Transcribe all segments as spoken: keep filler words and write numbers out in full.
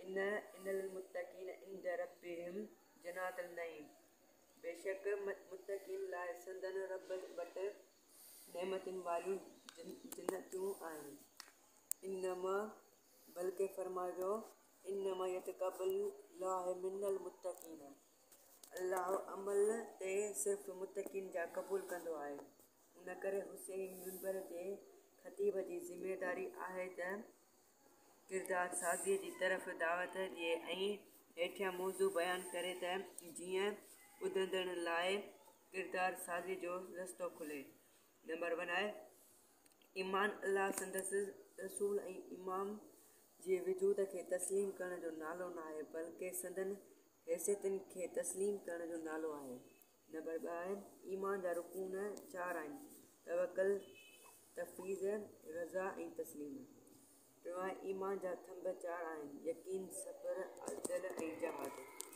इन इनल मुत्तकीन इंद रब्बिहिम जन्नातुन नईम, बेशक मुत्तकीन लाइ संदन रब वटि नेमतुनि वालियूं जन्नतूं आहिनि। इन्नमा बल्कि फरमाइजो इन्नमा यतक़ब्बलुल्लाहु मिनल मुत्तकीन, अल्लाह अमल ते सिर्फ़ मुत्तकीन जा क़बूल कंदो आहे। उन करे हुसैन मिंबर जे ख़तीब जी ज़िमेदारी आहे त किरदार साज़ी जी तरफ़ दावत ॾिए ऐं हेठियां मौज़ू बयानु करे त जीअं ॿुधंदड़ लाइ किरदार साज़ी जो रस्तो खुले। नंबर वन आहे ईमान अल्लाह संदसि रसूल ऐं इमाम जे वजूद खे तस्लीम करण जो नालो न आहे, बल्कि संदन हैसियतुनि खे तस्लीम करण जो नालो आहे। नंबर ॿ आहे ईमान जा रुकून चारि आहिनि, तवक्कुल, तफ़वीज़, रज़ा ऐं तस्लीम। टियों आहे ईमान जा थंभ चारि आहिनि, यकीन, सब्र, अदल ऐं जहाद।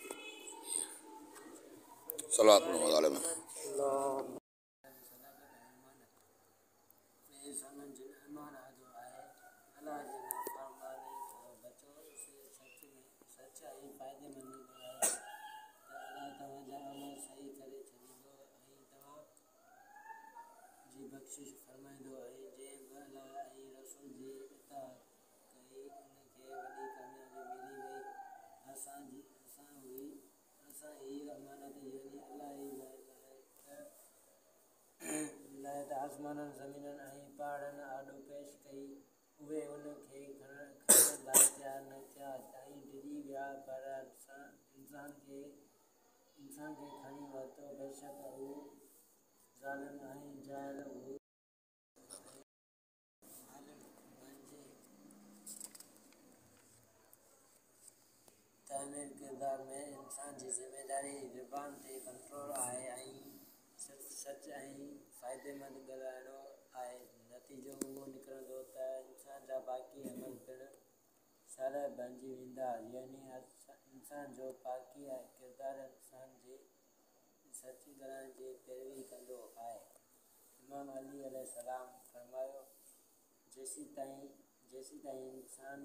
सल्लल्लाहु अलैहि वसल्लम बख़्शिश फरमाईंदो ऐं जंहिं अल्लाह ऐं रसूल जी इताअत कई उनखे वॾी कामयाबी मिली वई। असांजी असां हुई असां हीअ अमानत यानी अल्लाह ई लाइ त आसमाननि ज़मीननि ऐं पहाड़नि आॾो पेश कई, उहे उनखे खणण खणण लाइ तयारु न थिया ऐं डिॼी विया, पर इंसान खे इंसान खे खणी वरितो। बेशक हू ज़ालिम ऐं जाहिल हो। तामीर किरदार में इंसान जी ज़िमेदारी ज़ुबान ते कंट्रोल आहे ऐं सिर्फ़ु सच ऐं फ़ाइदेमंद ॻाल्हाइणो आहे। नतीजो उहो निकिरंदो त इंसान जा बाक़ी अमल पिणु सरह बणिजी वेंदा, यानी इंसान जो पाकी किरदार इंसान जे सच ॻाल्हाइण जी पैरवी कंदो आहे। इमाम अली अलैहिस्सलाम फरमायो जेसी ताईं जेसी ताईं इंसान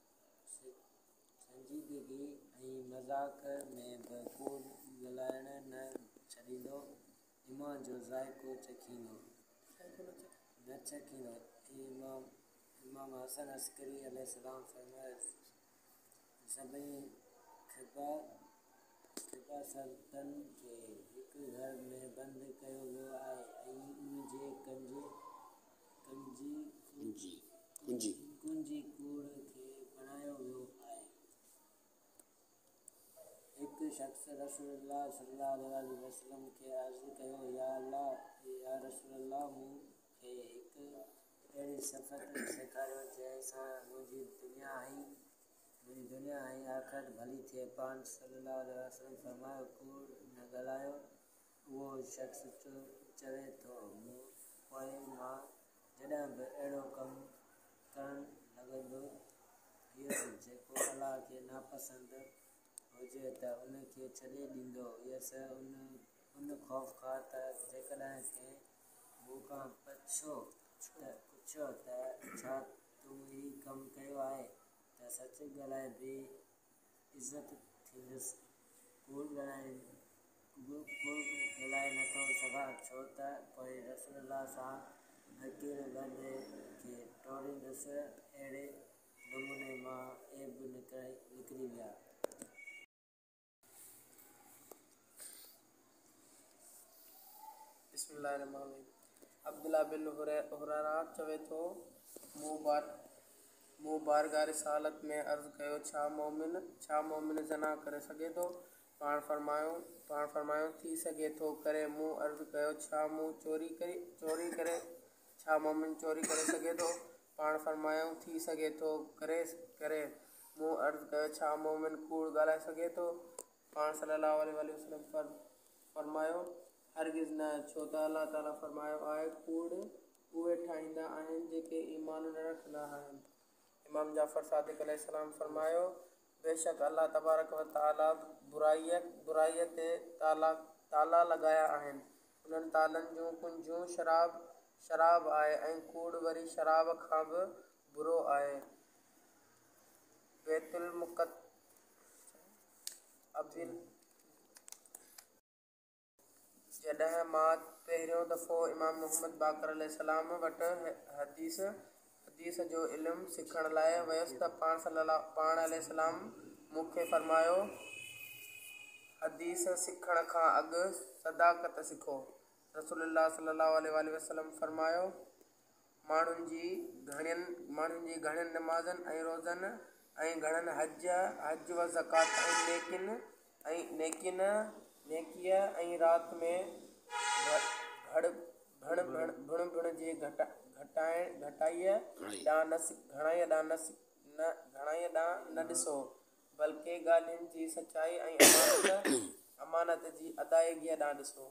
संजीदगी ऐं मज़ाक में बि कूड़ ॻाल्हाइण न छॾींदो, ईमान जो ज़ाइक़ो चखींदो न चखींदो। इमाम इमाम हसन अस्करी अलैहिस्सलाम फरमायो सभई खिबा खिबासतनि खे हिकु घर में बंदि कयो वियो आहे ऐं उन जे कंजी कंजी कुंजी कुंजी कुंजी कूड़ खे बणायो वियो आहे। हिकु शख़्स रसूलुल्लाह सल्लल्लाहु अलैहि वसल्लम खे अर्ज़ु कयो, या अल्लाह या रसूलल्लाह मूंखे हिकु अहिड़ी सिफ़त सेखारियो जंहिं सां मुंहिंजी दुनिया ऐं मुंहिंजी दुनिया ऐं आख़िरत भली थिए। पाण सल्लल्लाहु अलैहि वसल्लम फरमायो कूड़ न ॻाल्हायो। उहो शख़्स चवे थो मूं पोइ मां जॾहिं बि अहिड़ो कमु करणु लॻंदो हुयसि जेको अल्लाह खे नापसंदि हुजे त उनखे छॾे ॾींदो हुयसि, उन उन ख़ौफ़ खां त जेकॾहिं कंहिं मूं खां पुछो त पुछियो त छा तूं हीउ कमु कयो आहे त सच ॻाल्हाए बि इज़त थींदसि। कूड़ ॻाल्हाए कूड़ ॻाल्हाए नथो सघां छो त पोइ रसूलुल्लाह सां हक़ीर बंदे खे टोड़ींदुसि, अहिड़े नमूने मां ऐब निकिरी निकिरी विया। बिस्मिल्लाहिर्रहमानिर्रहीम। अब्दुल्लाह बिन हुरैरा चवे थो मूं बार मूं बारगाह रिसालत में अर्ज़ु कयो छा मोमिन छा मोमिन ज़ना करे सघे थो? पाण फरमायो पाण फरमायो थी सघे थो करे। मूं अर्ज़ु कयो छा मूं चोरी करी चोरी करे छा मोमिन चोरी करे सघे थो? पाण फरमायो थी सघे थो करे करे। मूं अर्ज़ु कयो छा मोमिन कूड़ ॻाल्हाए सघे थो? पाण सल्लल्लाहु अलैहि वसल्लम फर फरमायो हरगिज़ न, छो त अल्लाह ताला फरमायो आहे कूड़ उहे ठाहींदा आहिनि जेके ईमान न रखंदा आहिनि। इमाम जाफ़र सादिक़ अलैहिस्सलाम फरमायो बेशक अल्लाह तबारक व तआला बुराईअ बुराईअ ते ताला ताला लॻाया आहिनि। उन्हनि तालनि जूं कुंजियूं शराब शराब आहे ऐं कूड़ वरी शराब खां बि बुरो आहे। बैतुल मुक़द अब्दुल जॾहिं मां पहिरियों दफ़ो इमाम मुहम्मद बाक़र अलैहिस्सलाम वटि हदीस हदीस जो इल्मु सिखण लाइ वियुसि त पाण सल्लल्लाहु पाण अलैहिस्सलाम मूंखे फरमायो, हदीस सिखण खां अॻु सदाकत सिखो। रसूलुल्लाह सल्लल्लाहु अलैहि वसल्लम फरमायो, माण्हुनि जी घणियुनि माण्हुनि जी घणियुनि नमाज़नि ऐं रोज़नि ऐं घणनि हज हज व ज़कात ऐं नेकिन ऐं नेकिन नेकीअ ऐं राति में घड़ भण भण भुण भुण जे घटा घटाइण घटाईअ ॾांहुं न घणाईअ ॾांहुं न न घणाईअ ॾांहुं न ॾिसो, बल्कि ॻाल्हियुनि जी सचाई ऐं अमानत अमानत जी अदायगीअ ॾांहुं ॾिसो।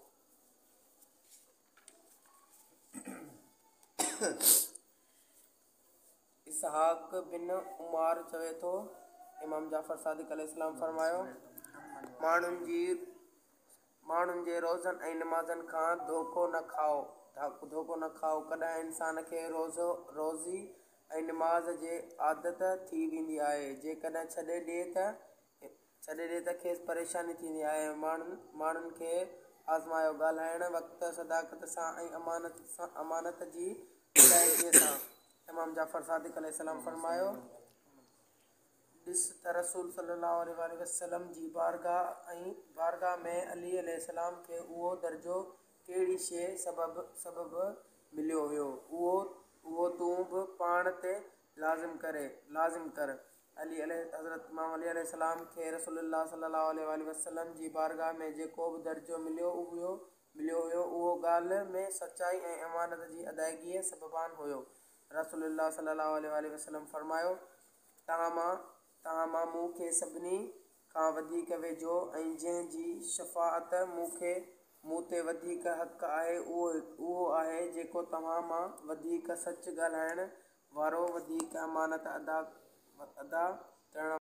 इसहाक बिन उमार चवे थो, इमाम जाफ़र सादिक अलैहिस्सलाम फरमायो, माण्हुनि जी माण्हुनि जे रोज़नि ऐं नमाज़नि खां धोखो न खाओ धोखो न खाओ कॾहिं इंसान खे रोज़ो रोज़ी ऐं नमाज़ जे आदत थी वेंदी आहे, जेकॾहिं छॾे ॾिए त छॾे ॾिए त खेसि परेशानी थींदी आहे। माण्हुनि माण्हुनि खे आज़मायो ॻाल्हाइण वक़्तु सदाकत सां ऐं अमानत सां अमानत जी अदायगीअ सां। इमाम जाफ़र सादिक अलैहिस्सलाम फरमायो, ॾिस त रसूल सल्लल्लाहु अलैहि वसल्लम जी बारगाह ऐं बारगाह में अली अलैहिस्सलाम खे उहो दर्जो कहिड़ी शइ सबबु सबबु मिलियो हुयो, उहो उहो तूं बि पाण ते लाज़िम करे लाज़िम कर। अली हज़रत इमाम अली अलैहिस्सलाम खे रसूलुल्लाह सल्लल्लाहु अलैहि वसल्लम जी बारगाह में जेको बि दर्जो मिलियो हुयो मिलियो हुयो उहो ॻाल्हि में सचाई ऐं अमानत जी अदायगीअ सबबान हुयो। रसूलुल्लाह सल्लल्लाहु अलैहि वसल्लम फरमायो, तव्हां मां तव्हां मां मूंखे सभिनी खां वधीक वेझो ऐं जंहिंजी शफ़ाअत मूंखे मूं ते वधीक हक़ आहे उहो उहो आहे जेको तव्हां मां वधीक सच ॻाल्हाइण वारो, वधीक अमानत अदा अदा करण